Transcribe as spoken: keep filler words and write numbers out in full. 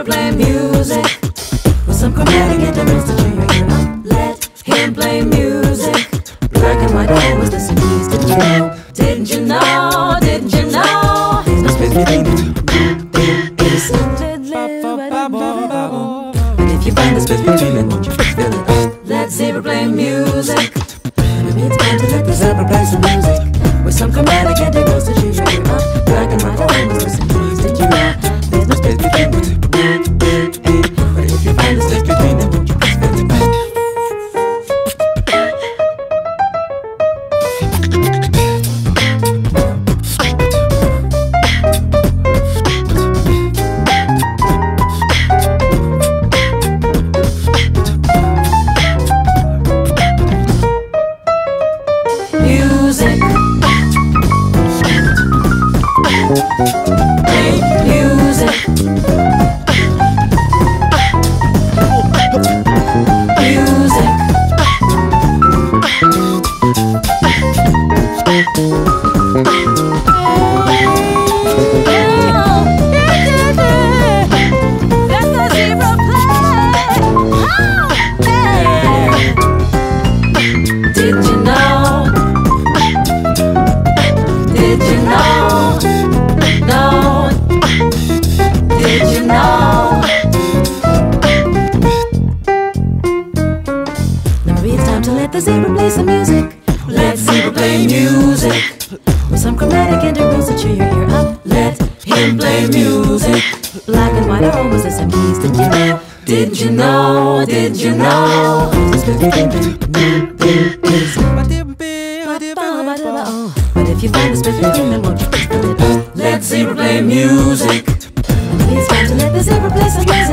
play music with some chromatic intervals to cheer your ear up. Let him play music. Black and white, always the same. Did you know? Didn't you know? Didn't you know? There's no space between it. It is something. And if you find the space between them, won't you fill it up? Let zebra play music. Maybe it's time to let the zebra play some music with some chromatic intervals to cheer your ear up. Black and white, always the same. Did you know? There's no space between it. But if you find the space between them, won't you fill it up? Music. Play music. Music. Let the zebra play. Oh, yeah. Did you know? Did you know? No. Did you know? Now maybe it's time to let the zebra play some music. Let zebra play music with some chromatic intervals to cheer your ear up. Let him play music. Black and white are almost the same keys. Did you know? Did you know? Did you know? But if you find the space between them, won't you fill it up? Let zebra play music. Maybe it's time to let the zebra play some music.